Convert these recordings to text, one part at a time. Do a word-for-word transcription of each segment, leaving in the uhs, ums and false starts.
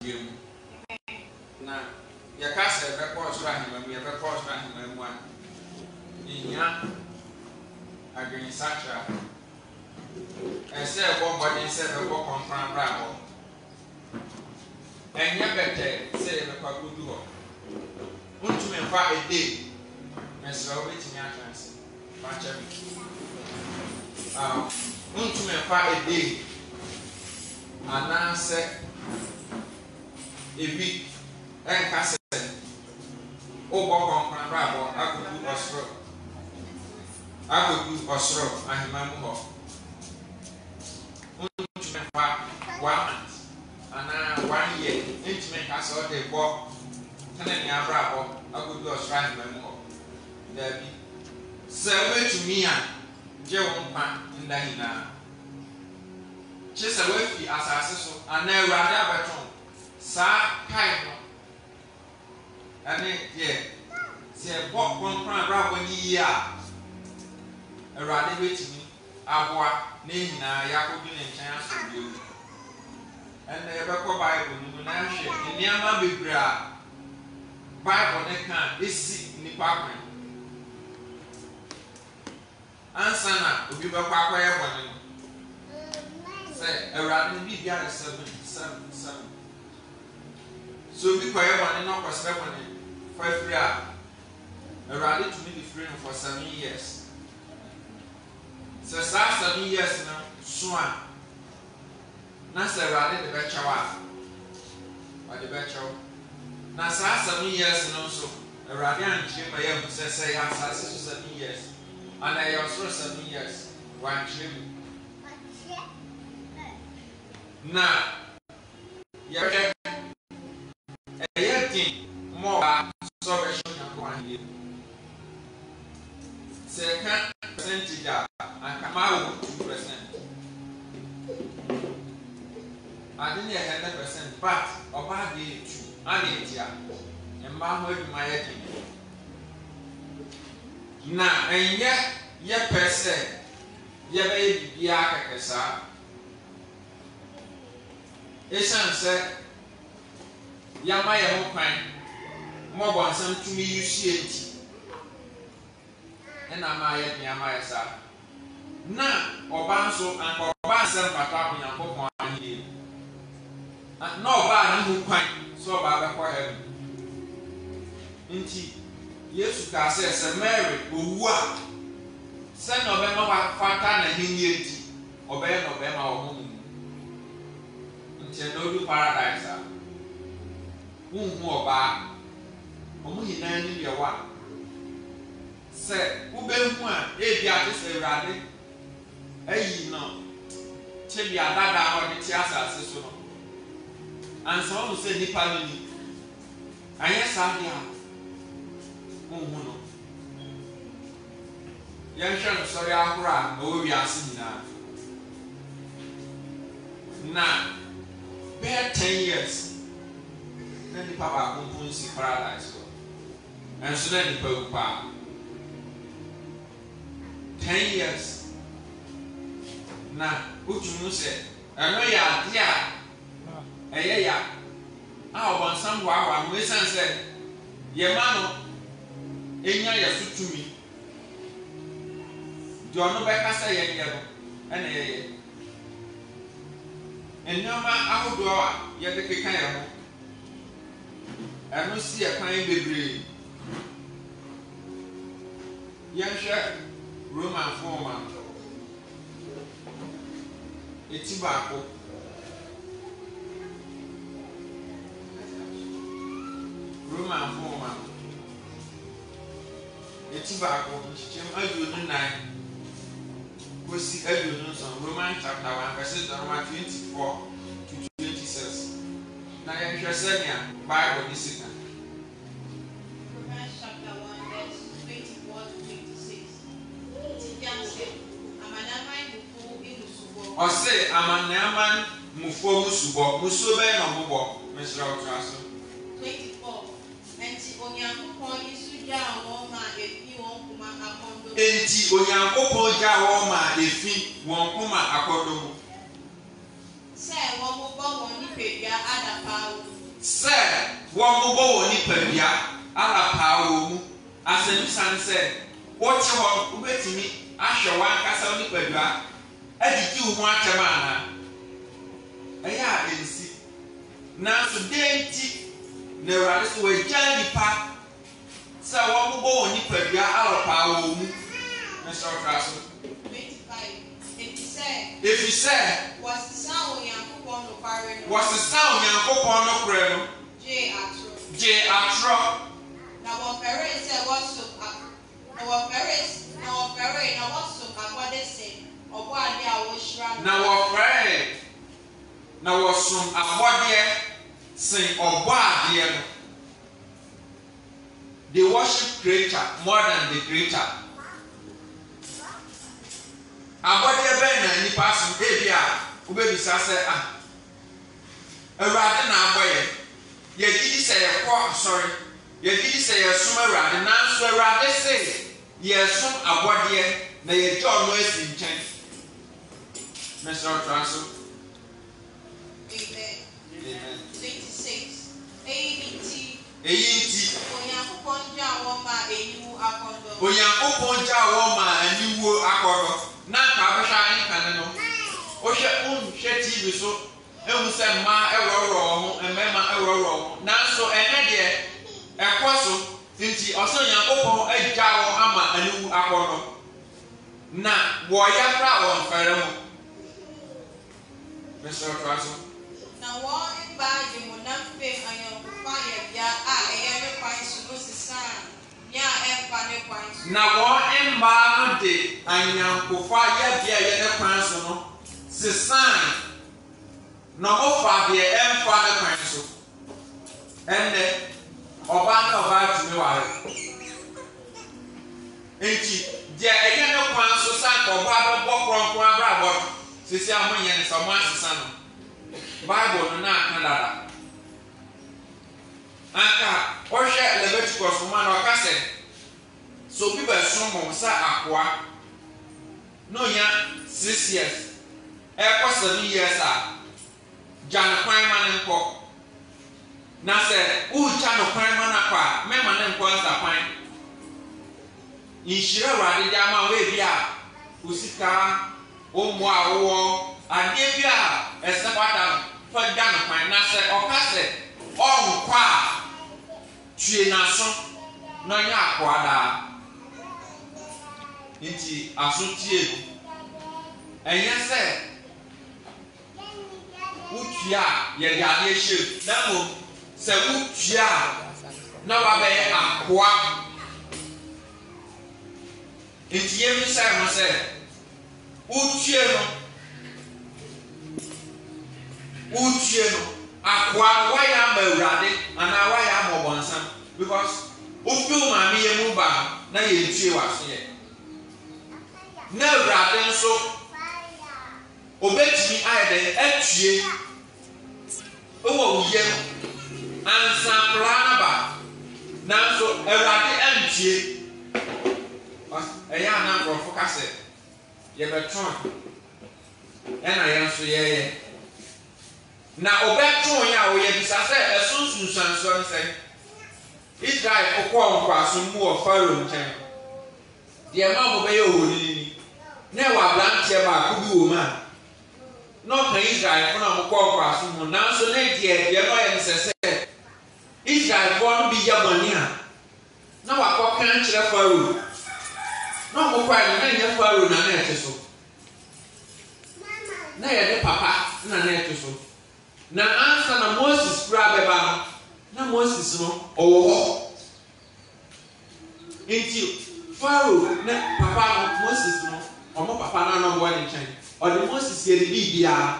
wiem. Na ya kasa record so ahema me record so ahema mu a. Inya agin sacha. Ese bo body se be bo konfran bra bo. Enya bete se be kwa kudu ho. Untume fa a day. Mesra obetimi atranse. Pacha bi. Ah, untume fa a day. Ananse a week and cast o walk on Bravo, I could do Osro. I could do Osro, and Mamu. One month and one year, intimate as all they walk. Telling me Bravo, I could do Osro and Mamu. There be serve to me and Joe in the Hina. Just a way as I said, and now rather beton. Sa kind and then, yeah, say, what one crime rather when ye are a rather wait to me. I want name now, Yakobin and chance to you. And the Bible Bible, in the Yama Bibra Bible, they can't this sick in the apartment. Answer now, will be back where one. A rather be behind seven, seven, seven. So we quiet one and not for seven, five three hours. A rather to be free for seven years. So, seven years now, swan. Nasa rather the better or the better. Nasa seven years and also a rather and chip by him says, say, I have seven years. And I also seven years. One chip. Now, you're a year more salvation than one year. Second percentage and come out two percent. I didn't hear hundred percent, but about the two and eight year. And my word, my head. Now, and yet, yet per se, ye baby, Yaka, sir. Esan sɛ yama yɛ ho kwan mɔbɔ nsɛm tumi yusie nti ɛna ma yɛ nneɛma yɛ saa na ɔba nso anka ɔba nsɛm pata Onyankopɔn ahenie na ɔba ne ho kwan sɛ ɔba bɛkɔ heaven nti Yesu kaa sɛ sɛ Mary owu a sɛ na ɔbɛma wafata n'ahenie nti ɔbɛyɛ na ɔbɛma wɔ ho mu no do paradise. Who more back? Only nine in your one. Say, who been one? Eh, the artist, a rally. Eh, no. Tell me, I got out the theatre. And some say, Nipalini. And yes, I am. Oh, no. Young Shan, sorry, I'll cry. Oh, we are seeing now. Now. Bear ten years. Then the papa won't see paradise. And so then the papa. Ten years. Now, what you say? I know ya, dear. Eh, yeah. I want some wow, and listen, said, Ye mano, Enya ya suit to me. Do you know back as I am? And eh. And no man, I would go yet the kind I don't see a kind baby. Young chef, Roman foreman. A tobacco. Roman foreman. A tobacco, Jim, I do the night. We see every news on Roman chapter one, verses number twenty-four to twenty-six. Now, I'm interested in Bible this second. Romans chapter one, verse twenty-four to twenty-six. Or say, I'm a Naman Mufo Musubo, Musube no Mubo, Mister Otraso. twenty-four. And Onyankopon isuja woma efi won kuma akondo. Enti Onyankopon ja woma efi won kuma akodo. Se won mo bo won ni pedua adapa wo. Sir, one more nipadia, Alapa, as a son said, watch your wait me, Asher one castle nipadia, and you want a man. I didn't see. Now, today, there are this way, Johnny Park. So, one more nipadia, Alapa, Mister Castle. If you say, was the sound of Yankopon of Barren, was the sound Yankopon of Crem, J. Atro, J. Atro. Now, what Ferret said was so up. Now, what Ferret, now, what Ferret, now, what so up, what they say, or what they are washing. Now, what Ferret, now, what some a body sing or bad dear. They worship creature more than the creator. Abode ebe na nipa so ebi a wo be bisa se ah Awurade na aboye ye gidi se ye ko sorry ye gidi se ye som Awurade na so Awurade se ye som abode na ye jo no esi nchen Mister Transo. Amen. Amen. twenty-six Eighty. Eighty. Onyankopon ja wo ma eniwu akodo. Onyankopon ja wo ma eniwu akodo. Na ka be sha yin kan no o hwe un hwe T V so ehu se ma eworo ho emema eworo ho na so ene de ekoso tinti oso Yankopon agya wo ama aniwu akodo na wo ya fra wo fere mo Mister Traso na wo imba de mo na fe Yankopon ya bia a eye me kwan so no sisan ya empa ne kwan so na wo imba no de Anyankofa ya bia ye ne kwan so no sisan na ofa de empa ne kwan so enne oba na oba tumi ware enti de eye ne kwan so san ko oba be bokron kwan abra bo sisi amonye ne so mo asisan no Bible no na aka dada aka ohwe Leviticus man o ka se so bi ba somo sa akwa no ya six years e ko seven years a jan kwan man nko na se u cha no kwan man akwa me man nko nsa kwan inshira Awurade ja ma we bia usika o mo awo ade bia esepata fa jan kwan na se o ka se o nkwa tue na so no nya akwa da nti asotie enye se utua ye yade hye na mo se utua na wa be akwa nti ye mi se mo se utua no utua no akwa wa ya ma Awurade ana wa ya ma bonsan because ufu ma mi ye mu ba na ye tue wa so ye na Awurade nso obetimi ayede atue owo wuye ansa plana ba nanso Awurade antue eya na grofo kase ye beton ena ye nso ye ye na obeton ya wo ye bisa se esunsun sanso nse Israel okwo nkwa so mu o Pharaoh nchen de ma mo be ye ohoni na wa blanche ba ko bi wo ma no ka Israel funa mo kwa kwa so mu na so na die de no ye nsese Israel fo no bi ya boni a na wa kwa kan kire Pharaoh no mo kwa na nya Pharaoh na na ete so na ye de papa na na ete so na ansa na Moses kura be ba na Moses no owo nti Pharaoh na papa no Moses no omo papa na no bo ni chan o de Moses ye de bibia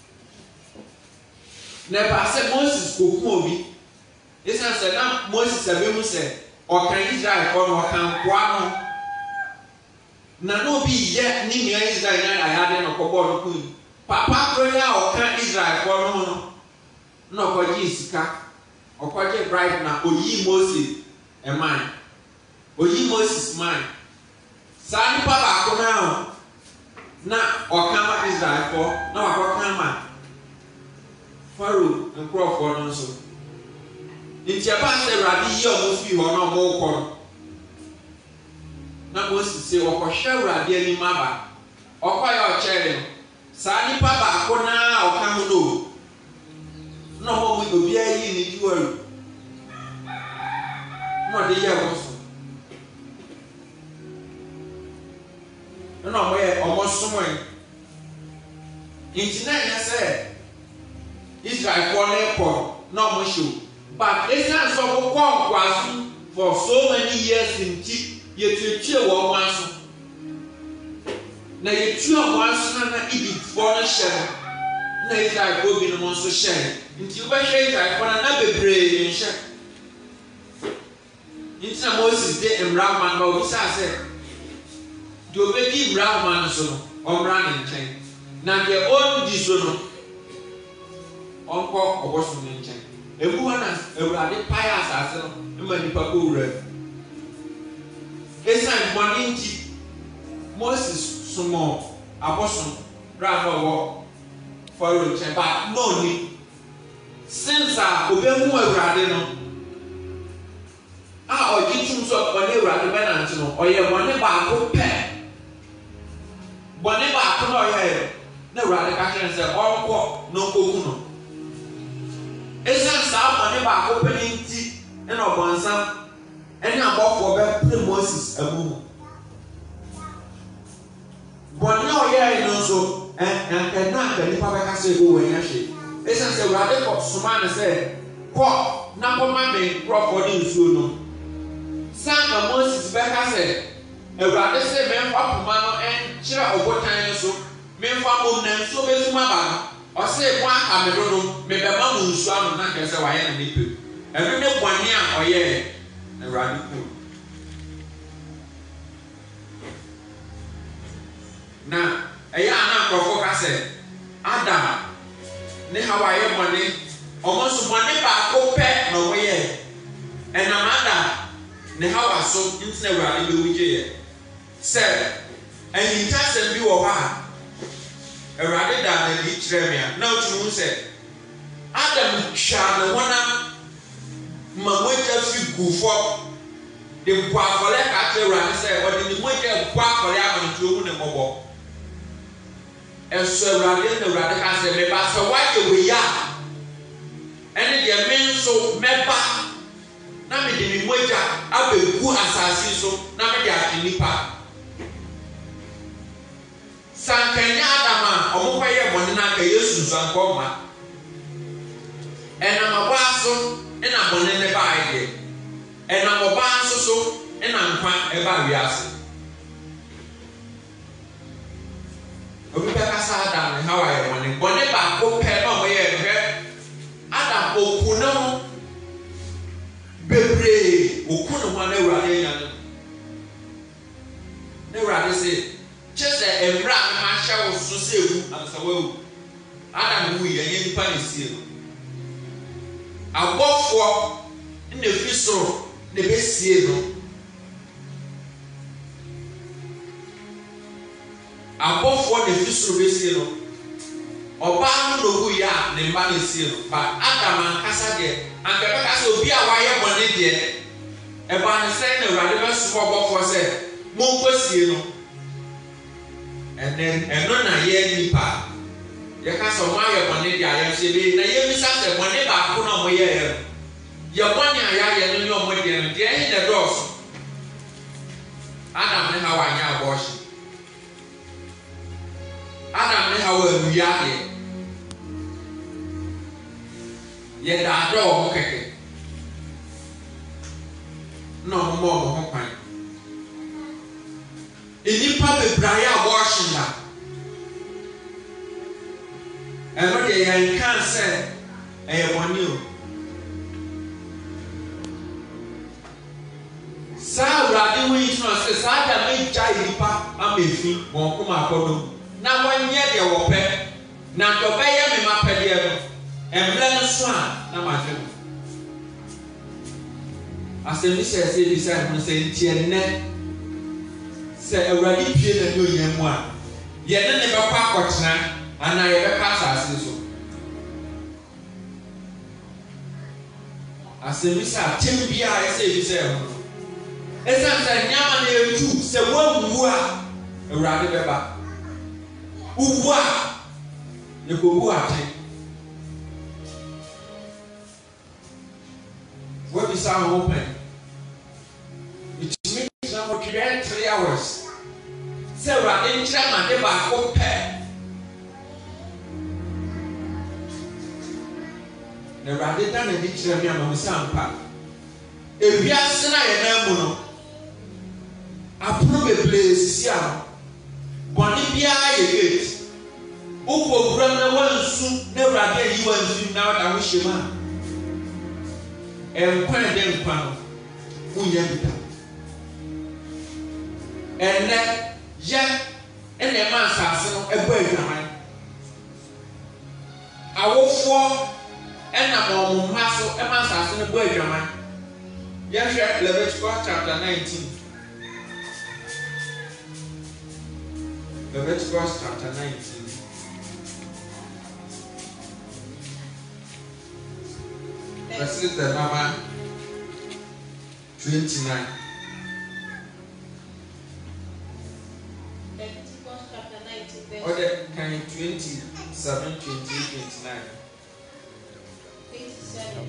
na ba se Moses ko ku obi esa se na Moses abe mu se o kan Israel ko no kan kwa no na no bi ye ni mi Israel na ya de no ko bo no ku papa pro ya o kan Israel ko no no no ko ji sika o ko je bribe na oyi Moses e man oyi Moses man sa ni papa ko na na okama Israel for na wakọ kama Pharaoh nkrofo no so nti aba sɛ Awurade yi ɔmo fi hɔ na ɔmo kɔ na Moses sɛ ɔkɔhwɛ Awurade anim aba ɔkɔyɛ ɔkyɛre no saa nipa baako na ɔka ho no na ɔmo obiara yi ne diwa na ɔde yɛ ɔmo so na ɔmo yɛ ɔmo somo yi nti na yɛ sɛ Israelfoɔ no kɔ na ɔmo hyew but esan sɛ ɔmo kɔ nkwaso for so many years nti yɛtuatua wɔ ɔmo aso na yɛtua ɔmo aso na na Egyptfoɔ no hyɛ na Israelfoɔ bi no mo nso hyɛ nti wobɛhwɛ Israelfoɔ no na bebree nhyɛ nti na Moses de mmara ma no obisa sɛ deɛ obɛdi mmara ma no so no ɔmmra ne nkyɛn na deɛ ɔndi so no ɔnkɔ ɔbɔso ne nkyɛn ebu hɔ na Awurade pae asase no ma nipa kɔ wura esan bɔne nti Moses somo abɔso ra na ɔwɔ Pharaoh nkyɛn ba no ni since a obɛmu Awurade no a ɔgye tum so ɔne Awurade bɛnante no ɔyɛ bɔne baako pɛ bɔne baako na ɔyɛ na Awurade ka kyerɛ sɛ ɔnkɔ na ɔnkɔku no esan saa bɔne baako pɛ ne nti ɛna ɔbɔnsam ɛne abɔfoɔ bɛpere Moses amu mu bɔne a ɔyɛ no nso ɛnkɛ na anka nipa bɛka sɛ ɛbɔ wɔn ahye esan sɛ Awurade kɔ soma ne sɛ kɔ na kɔma me nkurɔfoɔ ne nsuo no sanka Moses bɛka sɛ Awurade sɛ memfa poma no ɛnkyerɛ ɔbotan no so memfa mom na nsuo bɛsum aba no ɔsɛ mo aka me dodo mebɛma mo nsuo ano na nkɛ sɛ wayɛ ne nipa ɛno ne bɔne a ɔyɛ Awurade ku na ɛyɛ ana nkurɔfoɔ ka sɛ Adam ne Hawa yɛ bɔne ɔmo nso bɔne baako pɛ na ɔmo yɛ ɛnam Adam ne Hawa so nti na Awurade bɛwugye yɛ sɛ ahintasɛm bi wɔ hɔ a Awurade da n'ani kyerɛ me a na otu sɛ Adam twa ne honam ma mogya fi gu fam de mpo afɔre ka kyerɛ Awurade sɛ ɔde ne mogya mpo afɔre ama nti ohu ne mmɔbɔ ɛso Awurade na Awurade ka sɛ meba sɛ wayɛ wei a ɛne deɛ me nso mɛba na mede me mogya abɛgu asase so na mede atwe nipa sankanya Adam a ɔmo kɔyɛ bɔne na ka Yesu nsankɔ ma ɛnam ɔbaa so ɛna bɔne ne baa yɛ ɛnam ɔbaa nso so ɛna nkwa ɛba wiase obi bɛkasa Adam ne Hawa yɛ bɔne bɔne baako pɛ na ɔmo yɛ hwɛ Adam oku ne ho bebree oku ne ho na Awurade anya no na Awurade sɛ kyɛ sɛ mmra a ma hyɛ wo so sɛ ewu ansa wawu Adam wu yɛ nyɛ nipa ne sie no abɔfoɔ na efi soro na ebesie no abɔfoɔ na efi soro besie no ɔbaa no na owu yɛ a ne mba na esie no ba Adam ankasa deɛ anka bɛka sɛ obi a wayɛ bɔne deɛ ɛbaa ne sɛn na Awurade bɛsoma ɔbɔfoɔ sɛ monkɔsie no ɛnɛ ɛno na yɛ nipa yɛka sɛ ɔmo ayɛ bɔne deɛ ayɛ nso ebe na yɛbisa sɛ bɔne baako na ɔmo yɛ yɛ yɛ bɔne a yɛayɛ no ne ɔmo deɛ no deɛ ɛyɛ dɛ dɔɔso Adam ne Hawa nyɛ abɔɔhye Adam ne Hawa awia deɛ yɛda adɔ ɔmo kɛkɛ na ɔmo ma ɔmo ho kwan enipa bebree a wɔɔhye na ɛno deɛ yɛn kan sɛ ɛyɛ bɔne o saa Awurade wo yi tena sɛ saa da megya nipa ama efi wɔn koma akɔdɔ na wɔnyɛ deɛ wɔpɛ na deɛ ɔbɛyɛ me ma pɛdeɛ no ɛmmerɛ no so a na ma hwɛ no asɛm bi sɛ ɛsɛ bi sɛ ɛho sɛ nti ɛnnɛ sɛ Awurade pie na ne onyam mu a yɛne ne bɛkɔ akɔtena anaa yɛbɛka asase so Asemisa tembia ese bise ho. Esa nsa nyama na etu se wawu a Ewurade beba. Uwu a ne ko wu ate. What is our open? It means that we create three hours. So we are in China, they are open. The Raditan and the China of Sampa. If we are Sena and Amuno, I probably see Bonibia gate. Uko Grandma one soon, never again you and you now that wish you man. And when them found, who yet and then, yet, and the man's house, a bird of mine. I will fall and I'm on muscle, a man's house, and a bird of mine. Yes, Leviticus chapter nineteen. Leviticus chapter nineteen. Verse the number twenty-nine. Leviticus chapter nineteen. Or the kind twenty-seven, twenty-eight, twenty-nine. twenty-seven.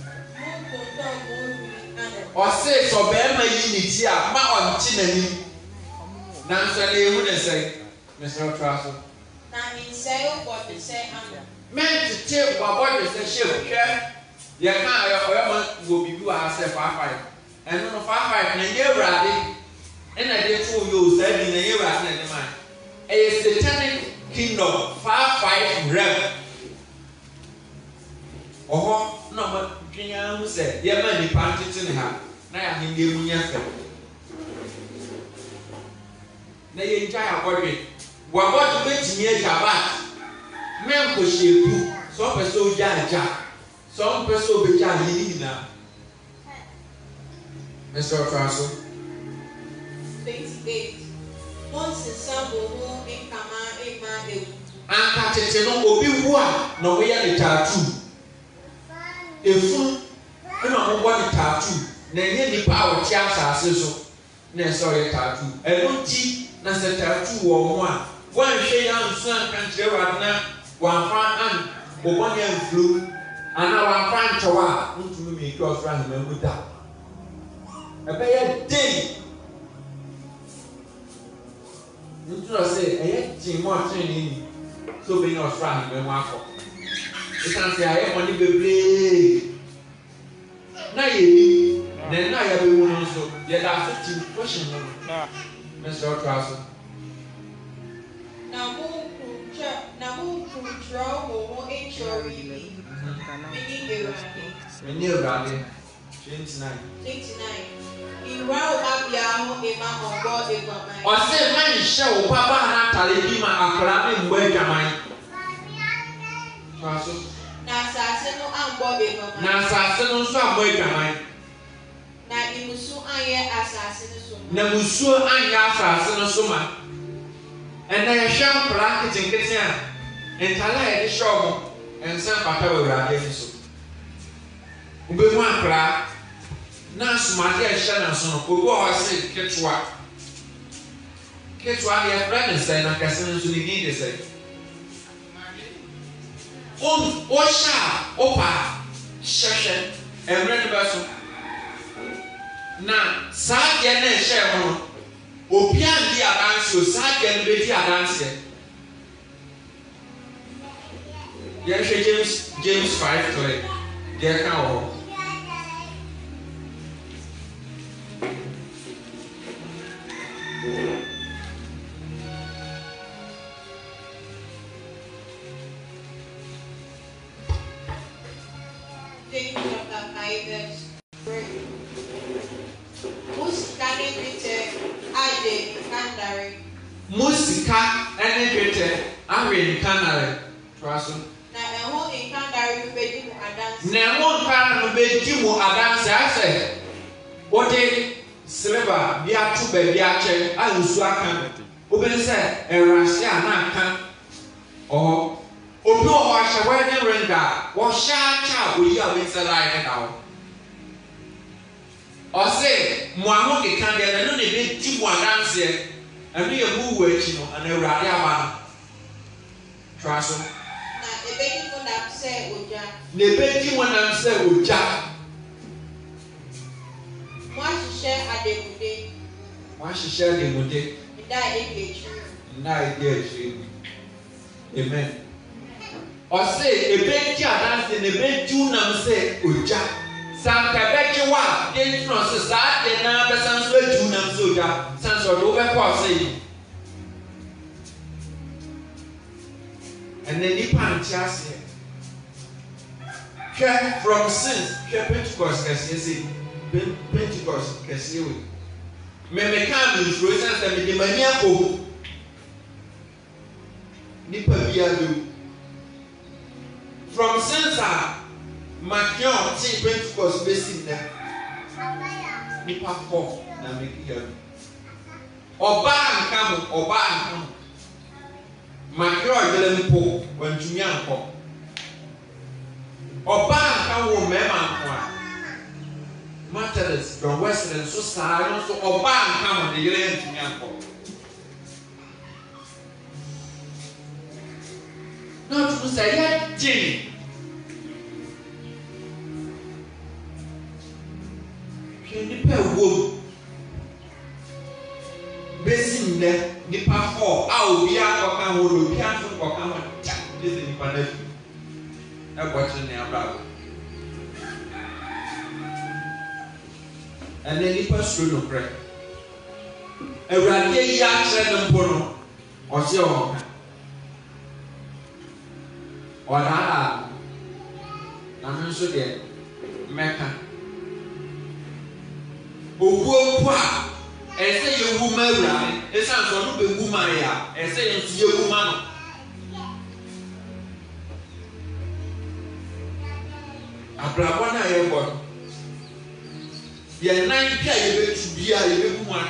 Or say so Bema unity, ma on Chinani. Nancy, who they say, Mister Trasso. Now, in sale what they say, men to take what what is the ship, share. You can't go be you as a five five. And no five five, and a year ready. And I did two you said in a year at the man. A satanic kingdom, five five rev. Oh, no, but Junior said, your money planted in her. Now I can give me a fair. They enjoy our body. What what to make me a jabat? Men push you, so a so jaja. Some person be jahili now. Mister Franco. Twenty-eight. Once in Sambo, who in Kama, in Mande. And catch no obi wa no we are the tattoo. If you know what the tattoo, then you need power chance so. Ne sorry tattoo. And don't tea, na se tattoo or one. One shay and son country na one fan and one year flu. And now I'm trying to walk into me because I'm going to die. A bad day. You say, I ain't seen more training. So being a friend, when I walk. You can say, I am only baby. Now you then now you have been one so. Yet that's a fifteen question. Mister Trasso. Now, who could draw more injury? Many around twenty-nine. twenty-nine. In Wow Abiaho, a man on board a woman. Or say, man, show Papa Natalima a clapping word. Nassasino and Bobby. Nassasino, some word. Na imusu anye assassin. Namusu anye assassin suma. And then a sham bracket in Kitsia. And Tala show. And some papa will have so. Ube one crack. Now, Smarty and Shannon, so go or say, catch what? Catch what your friends and I can send to the need. Say, oh, Osha, Opa, Shashan, and Red Basso. Now, Sagan and Sharon, Opian the advance, Sagan Betty advance. Yes, James, James five to it. Dear cow. James chapter five, verse three. Musika nipite aje kandare. Musika nipite aje kandare. Trasso. Na eho nkandare bedi mu adanse. Na eho nkandare bedi mu adanse ase. Ode silver bi atu be bi ache alusu aka. Obi se erase ana aka. Oh. Obi o wa hye wedding ring da. Wo sha cha oyi a we say like now. Or say, Moamo de Candia, and only did two one dance here, and we are move working on a radia. Trasso. The baby when I'm say Uja. The baby when I'm say Uja. Moi je share à des moudés. Moi je share des moudés. And that engage. And that engage. Amen. Or say, a baby dance in a bed, two nam say Uja. Some Cabetua, then from society, and now the sons were two nam soja, sons of over and then the panchas here from sins, here Pentecost, as you see, Pentecost, as you will. May come in presence and the maniacal Nipa Biadu from sins are Makion, see Pentecost basing there. Nipa four, now make it or ban come or ban come. Macro didn't pull when to young pop. Or ban can wo member. Matters from Western society, so or ban come on the land to young pop. Not to say that, Jimmy. Can you pay wood? Basin there. Nipa four, I will be out of our wood, can't for come and chat. This is Nipa nephew. I'm watching their brother. And then Nipa stood no prayer. A radia young and pono, or so. Or that, I'm so dead. Mecca. Oh, and say you woman, right? It sounds like a woman, yeah. And say you woman. Abrabona airborne. You're nine K to be a woman.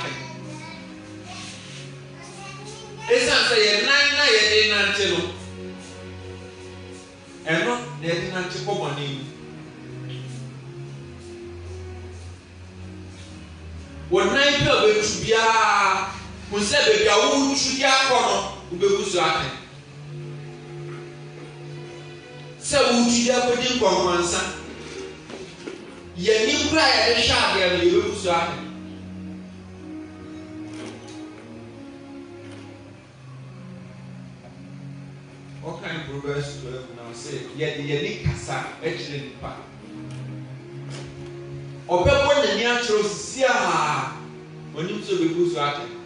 It sounds like you're nine night and and not letting out your money. When nine people to be a who said the Yahoo should be a corner who be so happy. So, would you ever do one son? Ye new cry at the shop there, you will so happy. What kind of Proverbs twelve now say? Yet the unique Kasa, actually, in part. Or when the natural see when you so be good at it.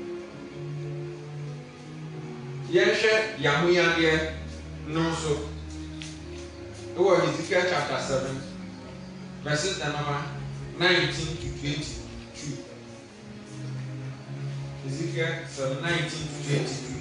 Yes, Yamuya dear, no so. It was Ezekiel chapter seven, verses number nineteen to twenty-two. Ezekiel seven, nineteen to twenty-two.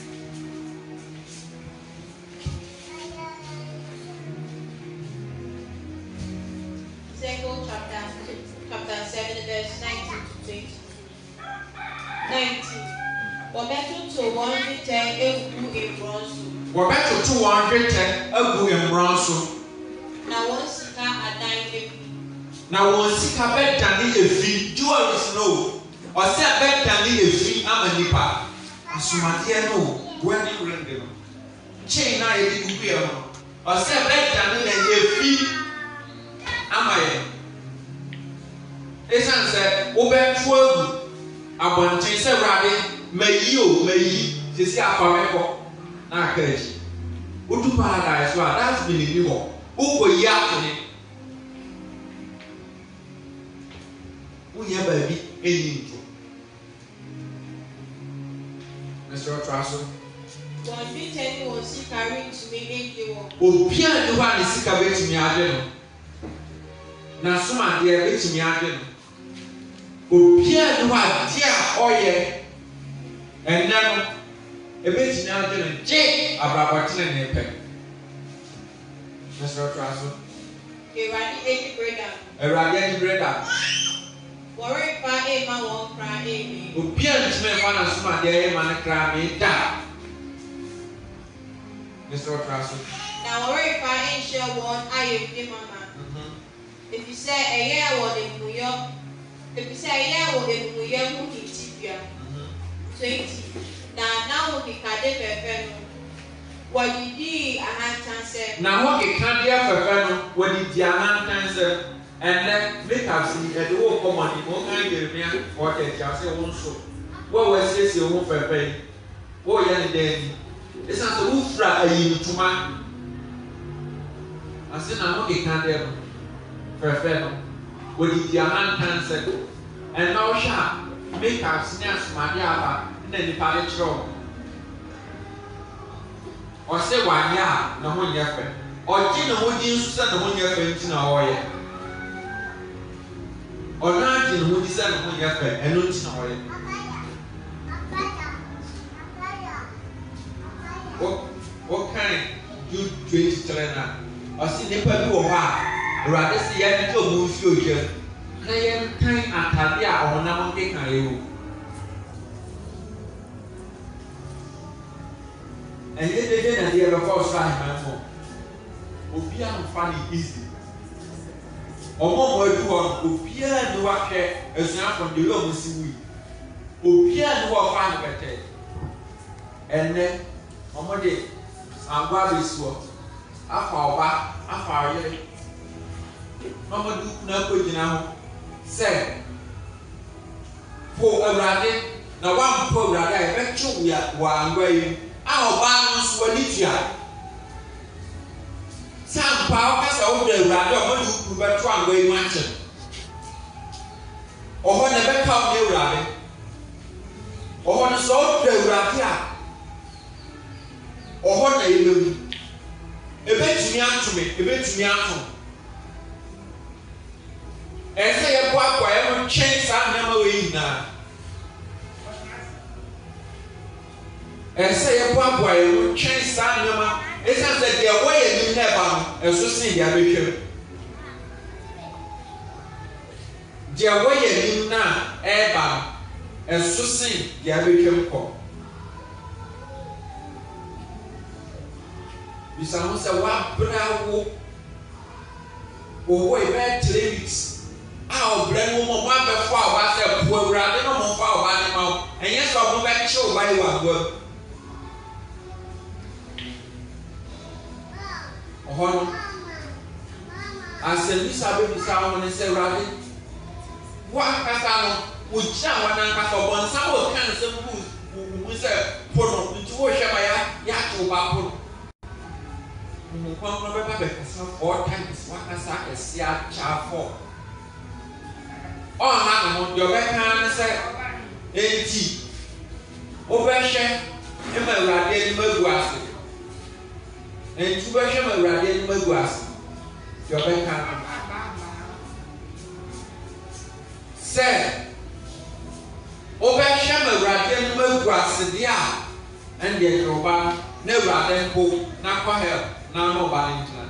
Ezekiel chapter, chapter seven, verse nineteen to twenty. nineteen. Wabeto to one ten egu in bronze. Wabeto to one ten egu in bronze. Now one sika adan efi. Now one sika bed tani efi. Jewelry no. Or say a bed tani efi amanipa. Asumati no. Wedding ring them. Chain na yedi kubi no. Or say a bed tani efi. Amaye. Esan say obeto egu. Abontin say rade. May you, may you, to see our family. Now, catch. What to paradise? That's been in you. Who were yapping? Who ya baby? Any. Mister Trasso. One bit ten was carrying to me. Oh, Pian, the one is sick of it to me. I don't know. Now, some are there, it's me. I don't know. Oh, Pian, the one, dear, oh, yeah. And now, a bit now, J. Abrabatin and Epe. Mister Trasso. A radi eighty bread. A radi bread. Worry for a man won't cry. Who peers me one of some day, man, cry me down. Mister Trasso. Now, worry for a share one, I am the mama. If you say a year, what in New York. If you say, yeah, well, if we are moving Tibia twenty, now now we can do a what you did, a hand answer. Now, what you can't do for what did your hand answer? And then make us see that the whole common in one kind of me or that you say also. What was this your own for pay? What you are then? It's not the roof right to man. I said, I'm not a candle for a fellow. What did your hand answer? And now, shall make us snatch my yard and then the party show. Or say one yard, no one yard. Or dinner would you send the one yard in our way. Or not in who descend upon your friend and not in our way. What what kind you drink China? Or see the people who are rather see any to move future. They am kind at Tabia or Namonke can you. And yet they didn't hear the first time, my phone. Opian funny easy. Omo mo edu ho obia ni wa hwe esua from the low musiwi obia ni wa fa no bete enne omo de angwa besuo afa oba afa ayere omo du na ko gina ho se po awrade na wa mpo awrade a be chu ya wa angwa yi a oba no so ani tua Sam power kasa wo de awrade o mo du be to angwa yi wanche oho na be ka wo awrade oho no so de awrade a oho na ye mewu ebetumi atome ebetumi ato ese ye bo akwa ye mo twen sa na ma we na ese ye bo akwa ye mo twen sa na ma esa se de wo ye ni na ba no eso sin dia betwem de wo ye ni na e ba eso sin dia betwem ko bisa mo se wa brawo owo e be three weeks a obra mo mo ba be fo a wa se po awurade no mo fa o ba ni ma enye so mo be che o ba yi wa go oho asemi sabe bisa wo ne se awurade wa kasa no wo chia wa na kasa bo nsa wo kan se bu wo se po no nti wo hwe ma ya ya to ba po no kwa no be ba be kasa four times wa kasa esia cha four oh ha no do be kan se enti o be hwe e ma awurade ni magu ase enti be hwe ma awurade ni magu ase do be kan se o be hwe ma awurade ni magu ase dia and the roba na awurade mpo na kwa help na no ba ntina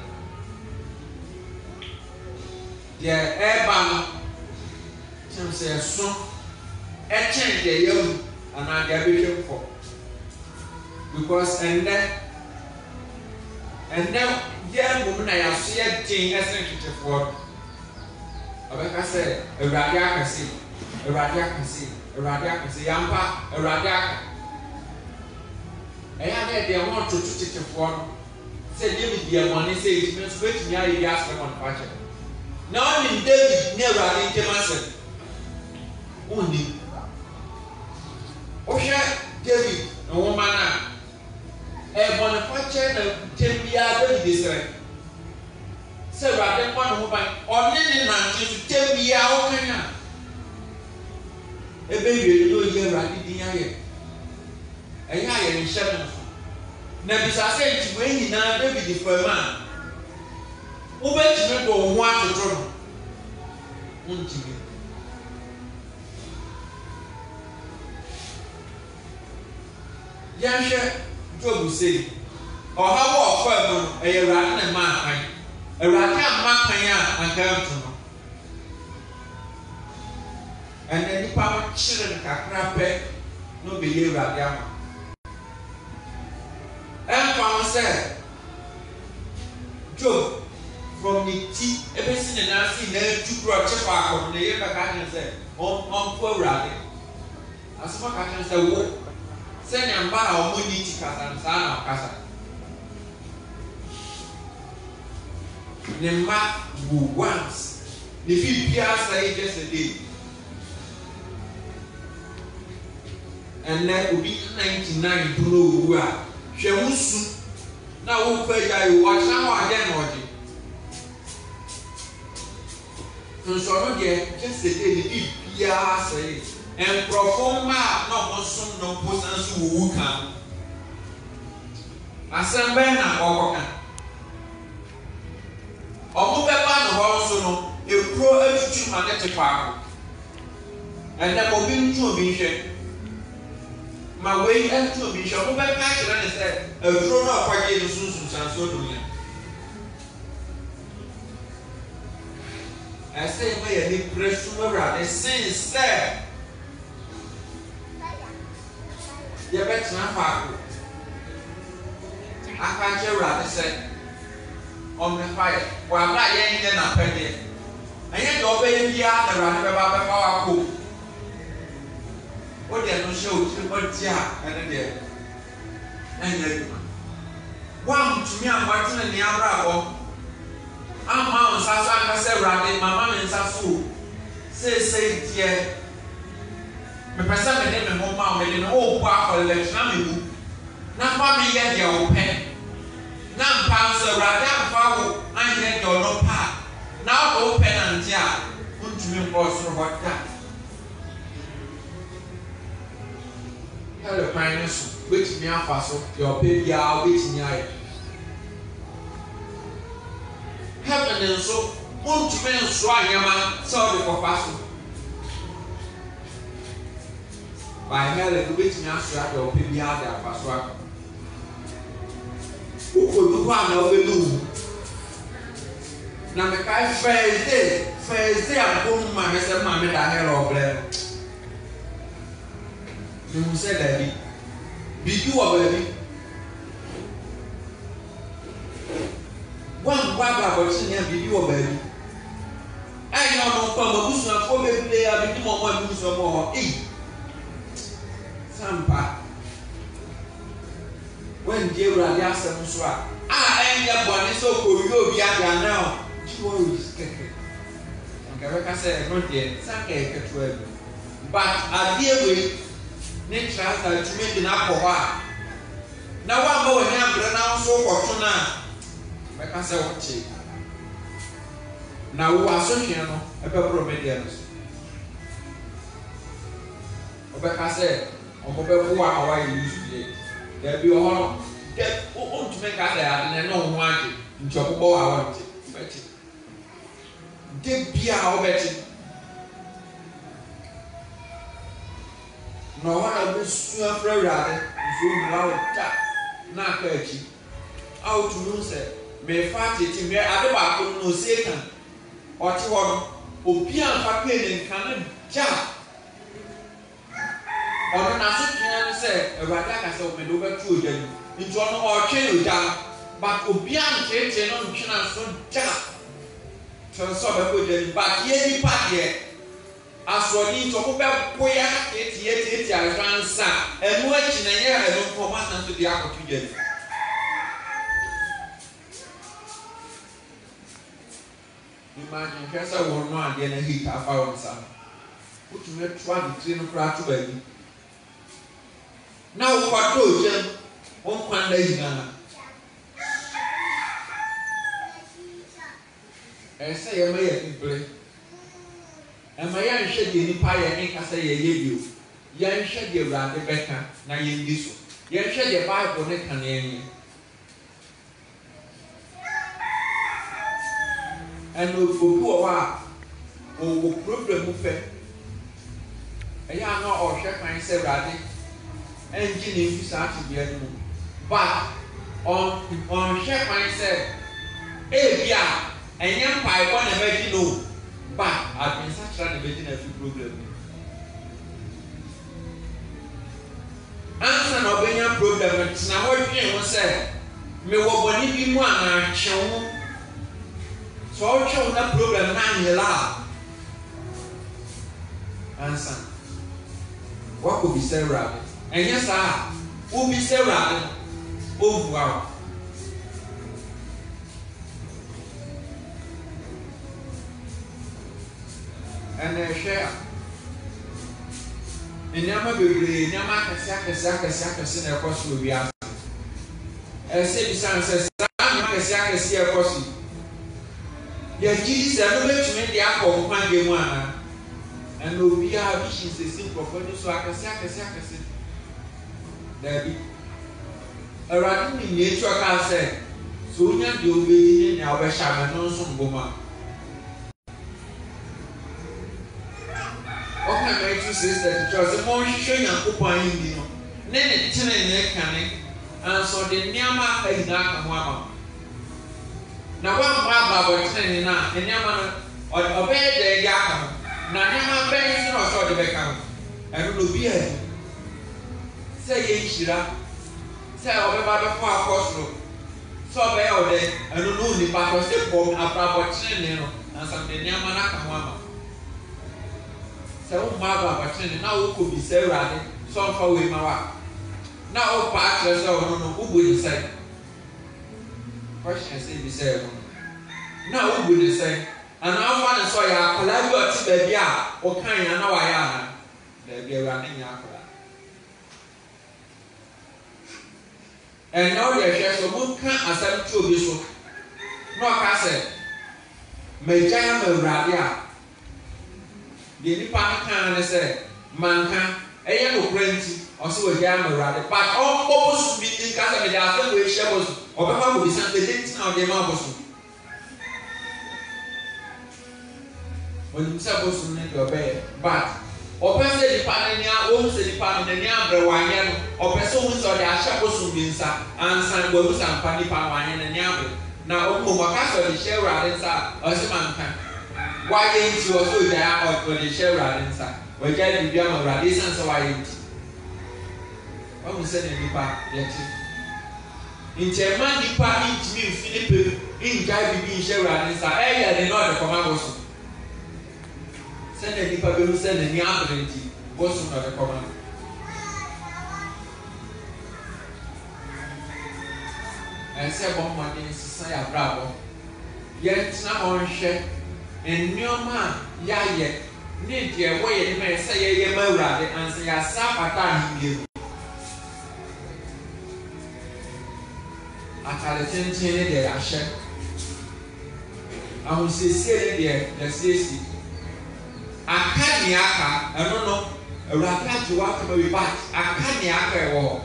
de e ba no tim se so e chen de yam ana de abetwem for because and then and then yam mo na ya so ye tin esen tete for abeka se awurade akase awurade akase awurade akase yampa awurade akase eya na de mo tutu tete for say David be money say it means wait me I ask them on fashion. Now in David never in Temasen. Only. Osha David no woman na e Boniface na Tembia David is right. Say rather one woman only na to Tembia o kanya. E baby no ye radi din aye. Eya ye ni shemen. Na bisa se nti we nyina David fama wo be timi do ho atotro no untimi yanhwe Job say o ha wo fama no e yewrade na ma kan ewrade amma kan a anka nto no ene ni pa chire kakra pe no be yewrade amma and found said, Job, from the tea, everything in our scene, there to grow a chip on the ever can say, on on poor rabbit. As much as I say, what? Send them by our money to Casa and Sana Casa. The map who once, the few years say yesterday. And that will be ninety-nine to know who are. She will soon. Now, we'll pay you watch now again, Marty. And so, again, just a day, the P R say, and perform not one son, no persons who come. I said, Bena or Walker. Or move a also no, a pro attitude magnetic power. And that will be to a vision. My way and to be sure back and said, a grown up again soon and so do you. I say, may a big press to the same there. You bet my father. I can't hear rather said on the fire. While not yet in a penny. And yet your baby are the run about the power cook. What they are not show to what yeah and there. And then one to me and Martin and the Abrabo. I'm Mount Sasa and say Rabbit, my mamma and Sasu. Say, say, dear. My person and them and home mount in an old bar for election. Not mammy yet your pen. Now pounds a radar foul, I get your no part. Now open and yeah. Wouldn't you boss or what that? Hello, Pines, which me are so your baby are which near heaven and so won't you men swine your man, sorry for passing. By Helen, which me are your baby are there for swag. Who could do one of the loom? Now, the guy first day, first day, I'm home, my Mister Mammy, that hell of them. You say that be you a baby. One baba was in here, be you a baby. I know no problem, who's not for me, they are the more one who's more. Eh, Sampa. When dear Radia Samusra, ah, and your one is so cool, you'll be out there now. You always get it. And Garaka said, not yet, Sake at twelve. But I dear with. Nature has to make an apple. Now, one more hand pronounce so for tonight. Like I said, what cheap. Now, we are so here, a pepper of medians. Like I said, on Papa, who are why you used to be. There be a horror. Get on to make out there, and I know one in Chocobo. I want it. Bet it. Get beer, I'll bet it. No one of this afraid rather is going loud tap, not catchy. Out to lose it. May fight it in where other back no Satan. Or to one, Opian Papian and Canon Jack. Or an Asian said, a Radaka said, we over two again. Into one or chain down, but Opian Chain on China so Jack. Transfer good, but ye party. As for the Topoka, Poya, eighty eight, I answer, and watching a year I don't come out to the opportunity. Imagine, Kessa will not get a hit of our son. Put you at try to train for to baby. Now, what do you one one day now? I say, I may have play. And my young shed in pie and I say a you. Young shed your round the becker, now you this one. Young shed your Bible neck and any. And no for poor while, or problem with it. A young or check myself rather. Engine in this out to be a moon. But on on check myself, eh, yeah, and young pie one of it, you know. But I've been such a debating a few problems. Answer no being a problem, it's now what you say. Me what when you be one and show. So all show that problem nine year la. Answer. What could be said rabbit? And yes, sir, who be said rabbit? Oh wow. And they share. And never be never can sack a sack a sack a sin across will be asked. And say, besides, says, I'm not a sack a see across you. Yes, Jesus, I don't let you make the apple of one game one. And will be our wishes is simple for you, so I can sack a sack a sin. There be a random in nature, I say, so you have to be in our shaman, no some woman. What can I make you say that it was a more showing and coupon in you? Then it's in a canning, and so the near mark is not a woman. Now, one Baba was saying now, and Yaman or a bed there, Yakam. Now, Yaman Benson or so the Beckham, and will be here. Say, Shira, say, over the far coast. So, bear there, and no know the part of the form about Chinino, and some the Yamanaka woman. So, Baba was saying now who could be so rather, some for with my wife. Now, partners or no, who will say? Question say be say now who will say and now one so ya kola bi oti baby a o kan ya na wa ya na baby e ra ni ya kola and now the share so mo kan asem ti obi so no ka say me jaya me rade a de ni pa kan ne say man kan eye no kwenti o so we jaya me rade but on purpose bi ni ka say me da say we share was Obama will be something now, the Marbles. When you suppose to make your bed, but Open the Panania, owns the Panania, Brawan, or persons or their shackles in Sa, and San Bogus and Pani Pawan and Yabu. Now, Omakasa, the share radinsa, or some man. Why ain't you also there or the share radinsa? We get the Biama radis and so I ain't. What was said in the park, yet? In German, the party means Philip in Jai being share radinsa, eh, and not the command. Send a deeper bill, send a new ability, was not a command. And said one morning, Saya Bravo. Yet now on share, and no man, ya yet, need your way, and may say, ye may rather answer your Sabbath you. At the ten ten day, I share. I will say, there, the C. Akaniaka, I don't know, a rapid to walk away back. Akaniaka war.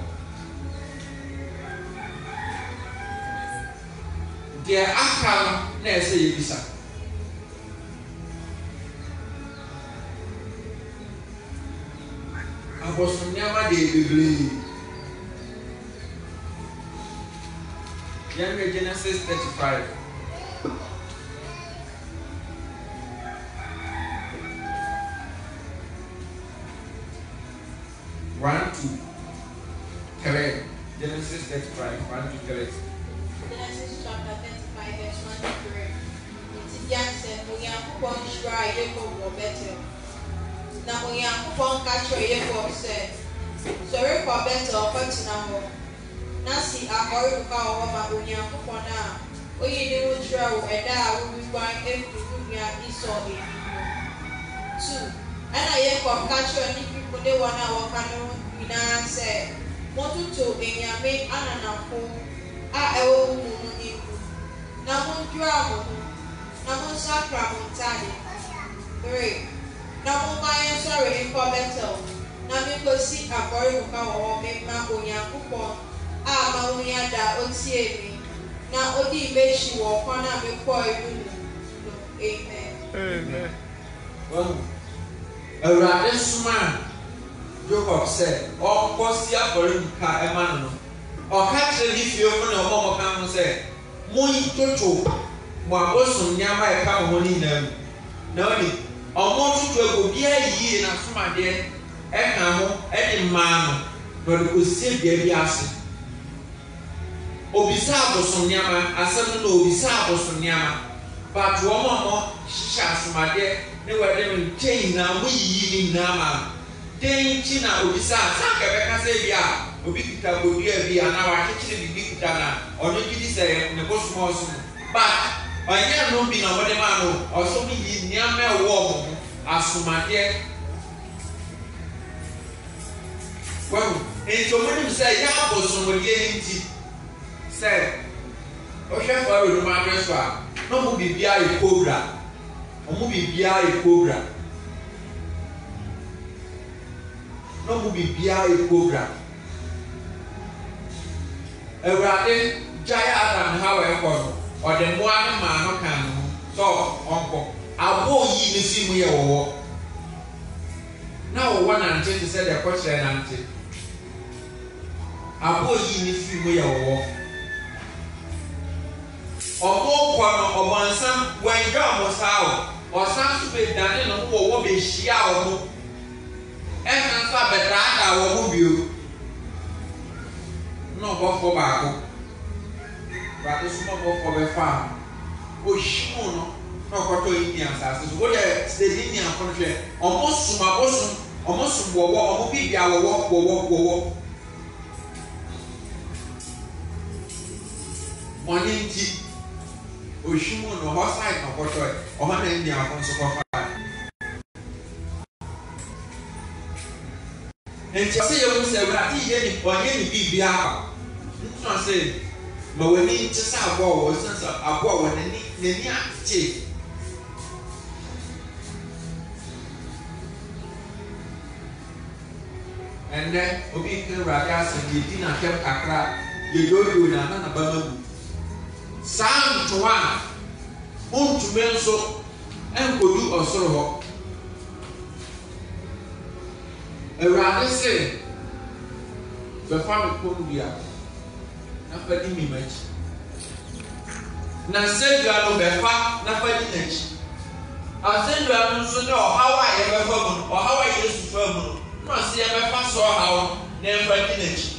Dear Akam, let's say, Bisa. I was from Yama de Bibli. Younger Genesis thirty-five. One, two. Correct. Genesis thirty-five. One, two, correct. Genesis chapter thirty-five, verse one to three. It is Jackson, we are upon Shry, Jacob, or better. Now we are upon Catcher, Jacob said, sorry for better, or better now. Nancy, I worry about what we are upon now. We knew travel, and I will be buying every good year is all in. Two. And I hear from Catcher, and if you put the one hour canoe, we now say, Motu to in your main ananapo, I owe you. Now, one drama, now one sacra montani. Three. Now, one my sorry in Cobeto. Now, we go see a boy who come or make my own young coupon. Ah, my own yada, Otiemi. Now, Odi made she walk on a before you. Amen. Amen. Well, a rather smart. Jacob said, "Oh, what's the upper car, Emmanuel? Or catch the leaf you open a moment and say, Moon Toto, my bosom, Yama, come on in them. No, or more to go be a year and from my dear, Ekamo, any man, but it could still be a acid. Obisabo Sonyama, as some no Obisabo Sonyama, but woman Shasmade, they were them chain now we eating Nama. Then China Obisa, Saka Sabia, Obita Bodia, and our actually big Dana, or the say in the Cosmos. But by now, no being a Wademano, or so many Yama warm as Sumade. Well, and so when you say Yapos on the eighty, said, Osha for the Madrasa, no movie be a cobra, or movie be a cobra. No movie be a cobra. A rather giant, however, or the one man can so uncle. I'll go ye the same way or now one auntie said the question auntie. I'll go ye the same way or or more or one son when John was out or some to be done in a war will be shiao and answer better I will move you. No, but for back. But the small for the farm. Oh, Shimono, no, what to Indians as what the Indian country almost my bosom, almost war, or be our walk, walk, walk. One inch. Oh, Shimono, horse side, or what, or one Indian country. And just say, you say, well, I didn't or any be out. I say, but when he just our ball was sense of our ball when they need chief. And then, we can ragas and the dinner kept a crab. You go to another bubble. Sound to one, home to men so, and could do a sort of. A rather say, the family couldn't be out. Nobody me much. Now send you out of the fact, nobody much. I'll send you out to know how I ever found or how I used to film. Not see ever pass or how never much.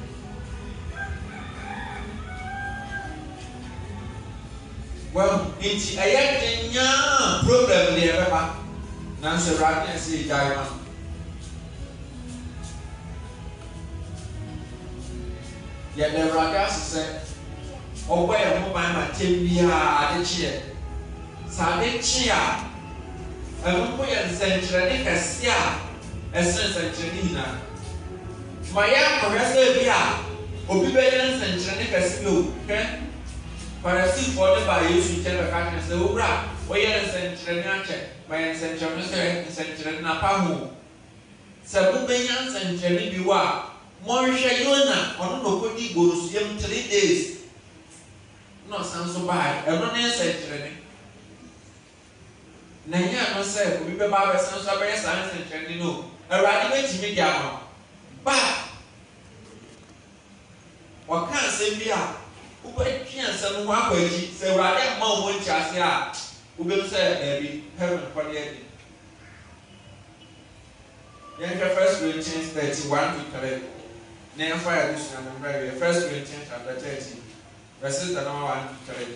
Well, it's a young problem there. Nancy Radney say, Diamond. Yet the Ragas said, oh, where am I? Timia, I cheer. Sade cheer. I won't put a century as ya, a century. My young professor, Bia, obedience and Janicas, you can. But I see for the by you to tell a kind of say, oh, bra, where is century? My century, century, Napamu. Sabubanians and Jenny Biwa. Morisha Yona, or no good goes him three days. No sound so bad, and no answer. Nanya no say, we be Baba sounds so very science and training. No, a radical me down. But what can't say me out? Who put chance and one way, say, rather more one chassis. Who will say, every heaven for the end. Then the first Corinthians thirty-one to thirty. Now, fire this and very first Corinthians chapter thirty, verses that are one to three.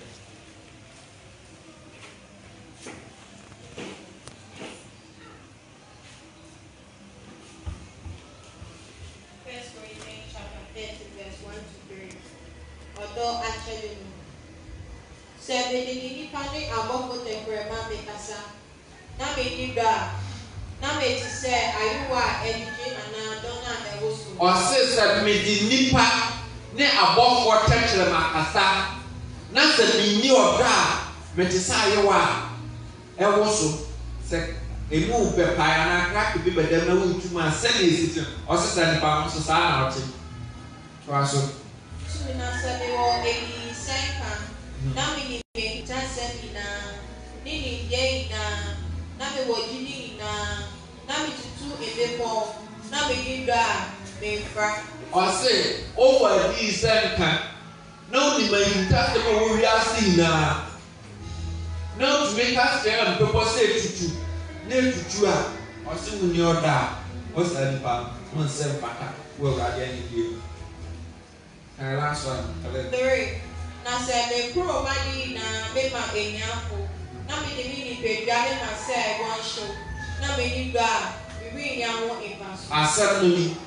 First Corinthians chapter thirty, verse one to three. Although actually, seven in the above the grandma make us now make you die. Now make you say, I want anything and I don't know the host. Or says that me the nipa ne above what touch the macasa. Now said me knew of that, but it's I wa. I also said, a move by and I crack to be better than to my sending or says pounds society. So, soon I said they were a second. Now we need to send in a needing day now. Now we were giving now. Now we to a depot. Now we give that. I say, over these second. No, the main customer we are seeing now. No, to make us tell them people say to two. Near to two. I see when you're there. What's that about? One seven back. Well, I didn't give. And last one. Three. na se me pro madi na me ma enyafo na me de mi ni pedua ne ma se won show na me ni ba me wi nya wo impaso asem no ni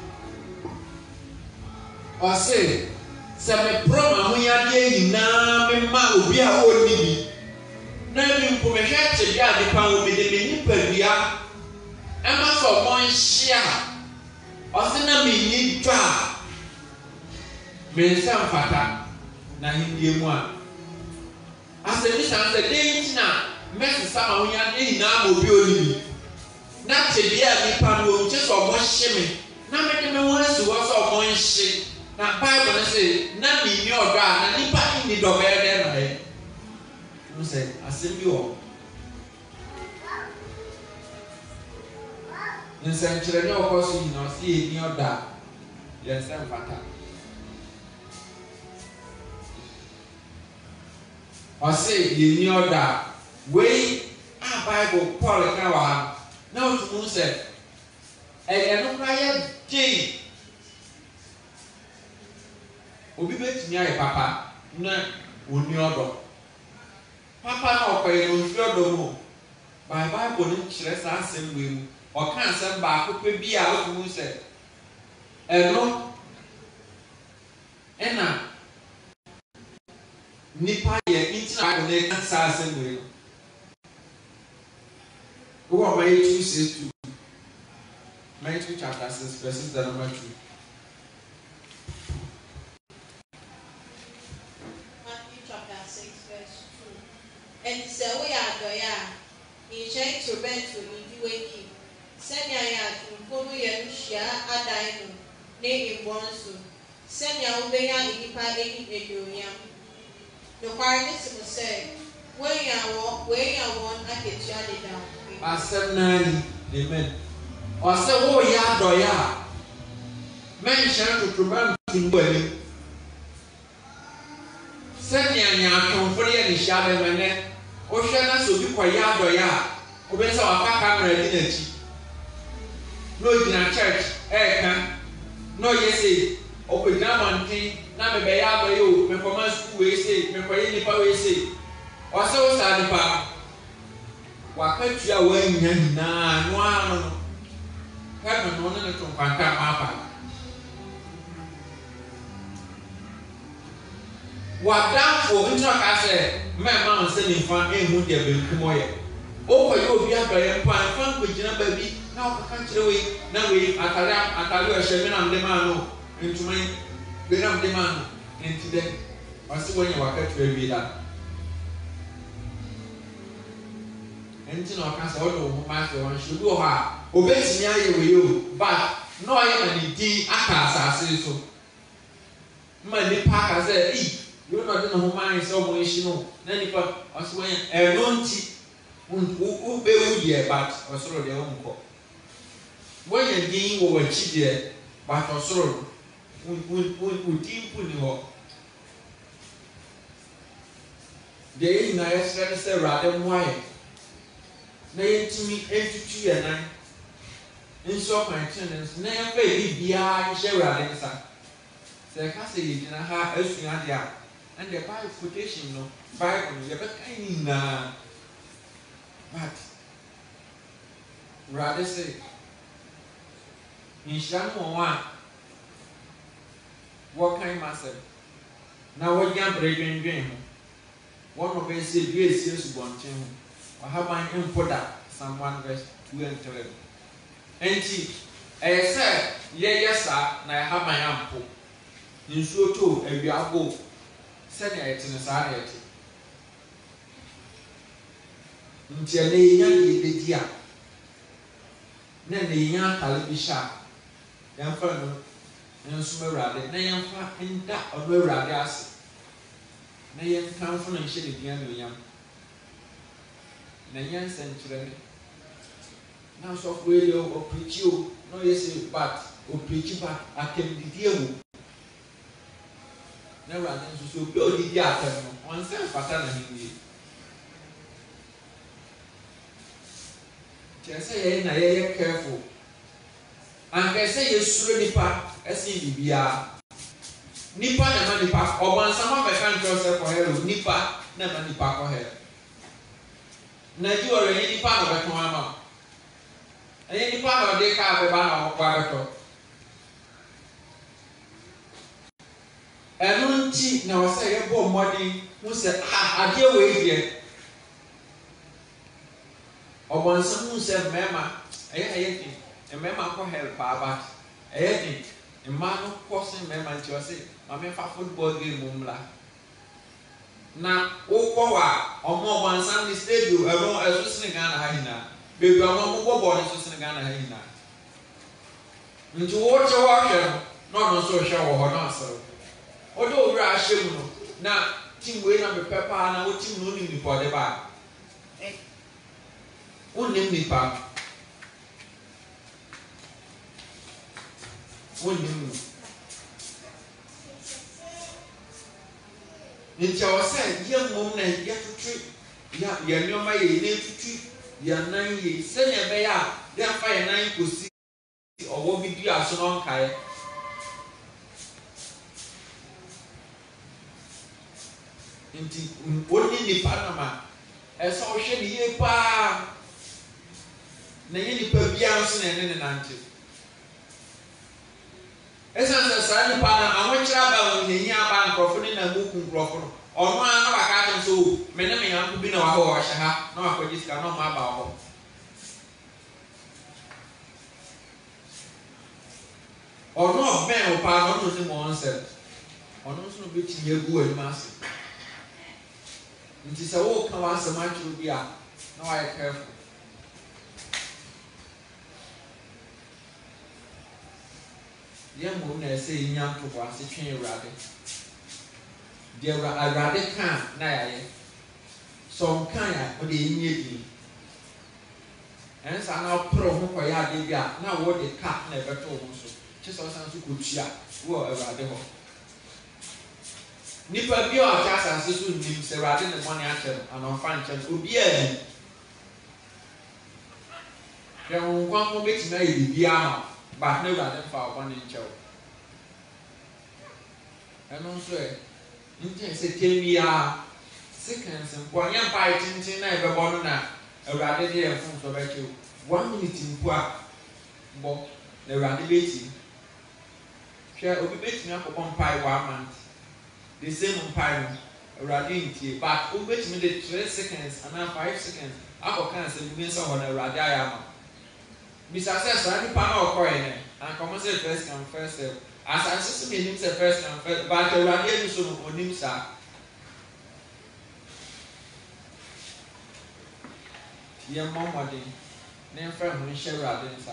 o se se me pro ma ho ya de nyina me ma obi a oni bi na mi mpo me hwe che bia de pa wo me de me ni pedua e ma so mo nhia o se na me ni twa me nsam fata na hindie mu a asemi san se de ntina mesi sama ho ya de nyina ma obi oni bi na che bia de pa no che so mo hye me na me de me ho asu wo so mo nhye na Bible say na mi ni odo a na nipa ni do be de na e no say asem bi o nsan kire ne okoso ni no si e ni odo a ye nsem fata o say ye ni odo a we a Bible Paul ka wa na o tu say e ye no kra ye di obi betimi aye papa na oni odo papa na okoye no fi odo mo by Bible ni kire sa asem we mu o kan asem ba akopɛ bi a o mu se eno ena nipa ye intina ko ne kan sa asem we wo wa mai two says two Matthew chapter six verses number two. And so we are doya in change to bend to in waki. Send ya to follow your share a dino, nay in bonsu. Send ya obey in Nipa in Eduya. The quietness will say, where you walk, where you want, I get you down. I said, Nanny, amen. Or say, oh, ya doya. Mention to prevent in wedding. Send ya come for the shadow my neck. O hwe na so bi kwaya adoya o be say wa ka camera di na chi no gina church e kan no yesi o pe na mantin na me be ya adoya o me koma school we say me kwaya ni pa we say o se o sa ni pa wa ka tua wa nya hina no ano no ka no no ne to kwanta ma pa wa down for intro ka say me ma on say ni fan ehu de be kumoye o ko yo bi abere mpa fan ko gina ba bi na o ka kire we na we atare atare o hye me na mde ma no ntuma be na mde ma no enti de o se wonya wa ka tire bi da enti na o ka say o do ho ma se won hye bi o ha o be timi aye we yo ba no aye ma ni di aka asase so ma ni pa ka say e you know that no man is so much no na nipa aso wen e no nti u be u die but osoro de won ko when you din wo wachi de but osoro u u u din pu ni ho de na yesra se rade moaye na yentimi entutu ye nan nso kan tenens na ye be bia ye rade nsa se ka se ye na ha asua de a and the Bible quotation no Bible you be kind na but rather say in shan one what kind master now what can break dream one of us say grace is one thing or have my input that someone verse two and three and I said yes sir na have my ample in so too and we are go send it in a society. Until the young idiot, then the young Talibisha, young fellow, and Sumerade, Nayan in that or Radias, Nayan come from and shady young Nayan century. Now, so radio or preach you, no, yes, but or preach back, I can be deal. Never run into so build the other one self pattern in you. Just say, I am careful. And I say, you surely part as in the B R. nipa na ma nipa obansama be kan tro se ko hero nipa na ma nipa ko hero na ji ore ni nipa na be ton ama ayi nipa na de ka be ba na ko abeto enu nti na wo se ye bo mmodi hu se ah ade we die obansama hu se mema ayi ayi ti e mema ko help aba ayi ti e ma no ko se mema nti o se ma me fa football game mumla na wo wa omo obansama ni stadium e ro eso sine Ghana ha hina bebi omo mo bo ball eso sine Ghana ha hina nti wo che wo hwe no no so hwe wo ho no asero odo owura ahyem no na team we na me pepa na wo team no ni nipa de ba eh wonnim nipa wonnim ni nti o say ye mom na ye tutu ya ye nyoma ye ne tutu ya nan ye se ne be ya de afa ye nan kosi owo bi bi aso no nkae nti wonni nipa na ma esa o hwe ni ye pa na ye nipa bia nso na ne ne nante esa nsa sa nipa na ahokira ba wo nyi aba nkrofo ne na muku nkrofo no ono a na baka ate so me ne me yanko bi na wa ho wa hye ha na wa kwaji sika na ma ba ho ono ben o pa no no se mo onse ono nso no beti egu ani mase nti se wo ka wa asema churu bia na wa careful ye mo na se nya to kwa se twen Awurade de Awurade kan na ya ye so kan ya o de nye di ensa na pro ho ko ya de bia na wo de ka na beto ho so che so san so ko tua wo Awurade ho nipa bi o ata sanse so nim se Awurade ne money akyem ana fa nkyem obi a ya won kwa mo beti na ye bibia ma ba na Awurade fa oba ne nkyɛw ɛno nso ɛ nti se temia seconds mpo anya pa itintin na ebɛbɔ no na Awurade de yɛ fun so bɛkyɛw one minute mpo a bɔ na Awurade beti hwɛ obi beti na akɔbɔ mpai one month the same mpai no Awurade ntie but obi beti me de three seconds and five seconds akɔka sɛ bi nso hɔ na Awurade ayama bisa se so ani pa na okoye ne and come say first come first serve as I see me him say first come first but Awurade eni so no onim sa ye momode ne fa ho hye Awurade nsa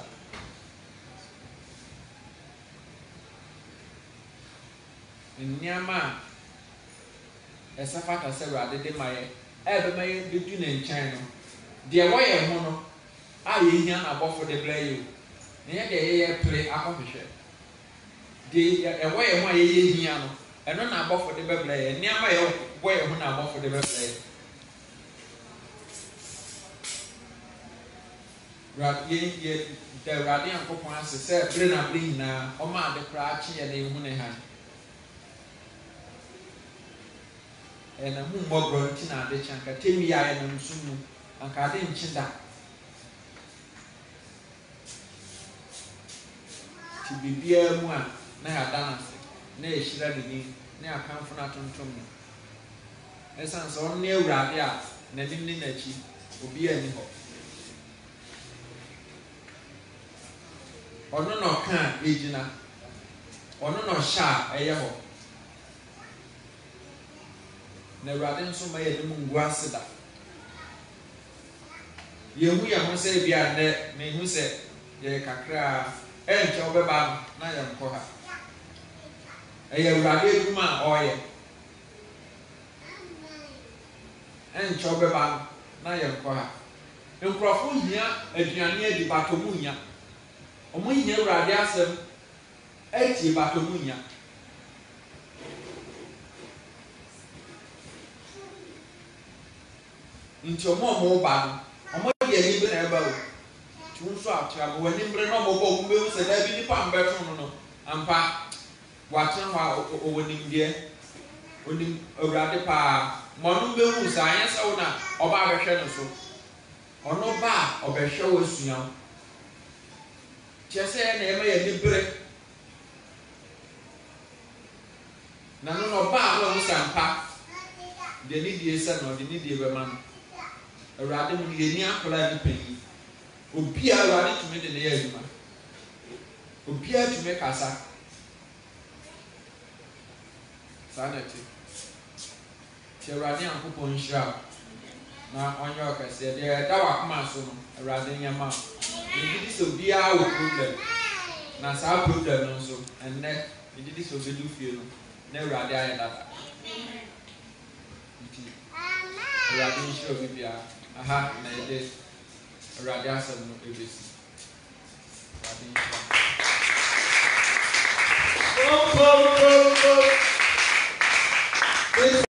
nnyama esa fata se Awurade de maye e be maye bedu ne nkyɛn no de wo ye ho no a ye hia na bofo de bla you ne ye de ye pre akɔhwehwɛ de e wo ye ho a ye ye hia no ɛno na bofo de bebla ye ne ama ye wo ye ho na bofo de bebla ye ra ye ye de ra de ankopon ase se bre na bre hina o ma de kra akye ye ne hu ne ha ena hu mbobro nti na de chanka temi ya ye no nsumu anka de nchida ti bibia mu a na ya dana se na ya hira de ni na ya kanfo na tontom no esan so on ne Awurade a na nim ni nachi obi ani ho ono no kan ejina ono no sha eye ho na Awurade nso ma ye dem ngu aseda ye hu ya ho se bia ne me hu se ye kakra enche obeba na ye mko ha eye Awurade eduma oye enche obeba na ye mko ha nkrofo hia aduane adi batomu hia omo hia Awurade asem eti batomu hia nti omo omo ba no omo ye ni bi na eba o tun so atwa bo wani mbre no mo bo mo be se da bi ni pa mbeto no no ampa watena hɔ a ɔwɔ deɛ onim awurade paa mɔno bɛhu saa anyɛ sɛ wo na ɔba abɛhwɛ no so ɔno ba a ɔbɛhwɛ wo asua wo kyerɛ sɛ na ɛma yɛ ne bere na no na ɔba a na ɔmo sampa deɛ ne die sɛ na ɔde ne die bɛma no awurade mu yɛ ni akɔla ne panyin obi a awurade tumi de ne yɛ adwuma obi a tumi kasa saa na ti kyɛ awurade Nyankopɔn nhyira na ɔnyɛ ɔkɛseɛ deɛ ɛda wakoma so no awurade nyɛma megye di sɛ obiara wɔ problem na saa problem no nso ɛnnɛ megye di sɛ obɛdu fie no na awurade ayɛ dada nti awurade nhyira obi biara aha na yɛde awurade asɛm no ɛbɛsi awurade nhyira